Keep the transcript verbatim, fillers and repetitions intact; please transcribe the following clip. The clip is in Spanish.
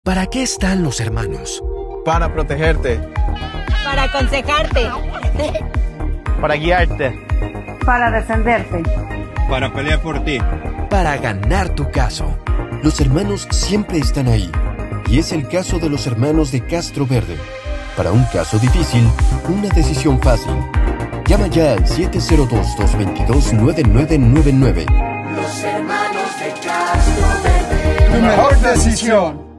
¿Para qué están los hermanos? Para protegerte. Para aconsejarte. Para guiarte. Para defenderte. Para pelear por ti. Para ganar tu caso. Los hermanos siempre están ahí. Y es el caso de los hermanos de Castro Verde. Para un caso difícil, una decisión fácil. Llama ya al siete cero dos, dos dos dos, nueve nueve nueve nueve. Los hermanos de Castro Verde. Tu mejor decisión.